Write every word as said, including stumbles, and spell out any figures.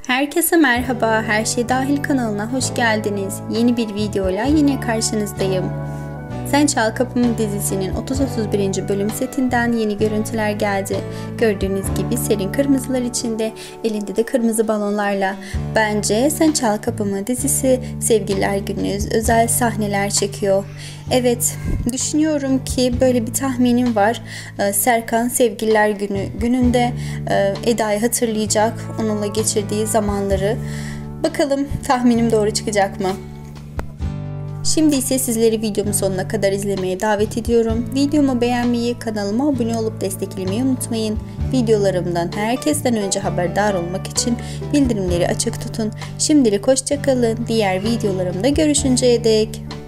Herkese merhaba, Her Şey Dahil kanalına hoş geldiniz. Yeni bir videoyla yine karşınızdayım. Sen Çal Kapımı dizisinin otuz otuz birinci bölüm setinden yeni görüntüler geldi. Gördüğünüz gibi serin kırmızılar içinde, elinde de kırmızı balonlarla. Bence Sen Çal Kapımı dizisi Sevgililer Günü özel sahneler çekiyor. Evet, düşünüyorum ki böyle bir tahminim var. Serkan Sevgililer Günü gününde Eda'yı hatırlayacak, onunla geçirdiği zamanları. Bakalım tahminim doğru çıkacak mı? Şimdi ise sizleri videomun sonuna kadar izlemeye davet ediyorum. Videomu beğenmeyi, kanalıma abone olup desteklemeyi unutmayın. Videolarımdan herkesten önce haberdar olmak için bildirimleri açık tutun. Şimdilik hoşça kalın. Diğer videolarımda görüşünceye dek.